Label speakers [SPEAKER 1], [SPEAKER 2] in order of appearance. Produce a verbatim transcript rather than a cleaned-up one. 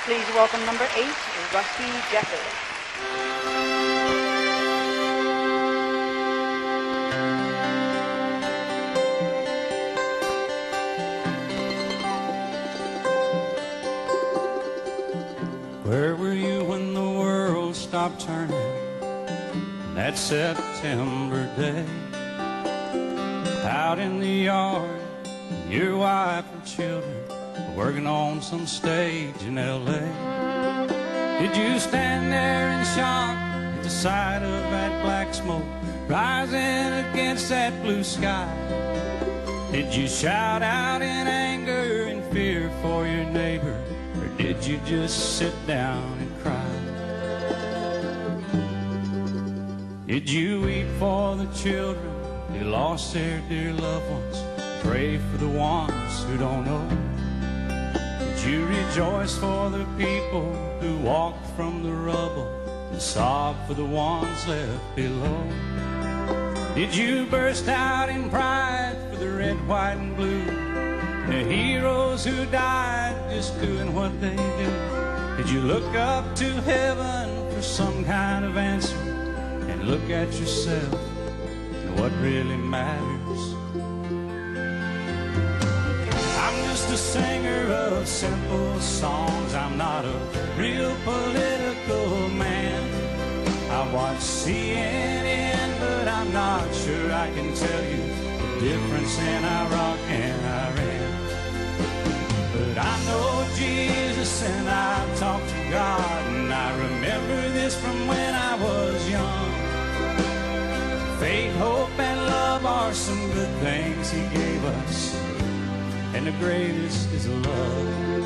[SPEAKER 1] Please welcome number eight, Rusty Jeffers.
[SPEAKER 2] Where were you when the world stopped turning that September day? Out in the yard, your wife and children working on some stage in L A. Did you stand there in shock at the sight of that black smoke rising against that blue sky? Did you shout out in anger and fear for your neighbor? Or did you just sit down and cry? Did you weep for the children who lost their dear loved ones? Pray for the ones who don't know? Did you rejoice for the people who walked from the rubble and sob for the ones left below? Did you burst out in pride for the red, white, and blue, the heroes who died just doing what they do? Did you look up to heaven for some kind of answer and look at yourself and what really matters? I'm just a singer of simple songs. I'm not a real political man. I watch C N N, but I'm not sure I can tell you the difference in Iraq and Iran. But I know Jesus and I talk to God, and I remember this from when I was young. Faith, hope, and love are some good things He gave us, and the greatest is love.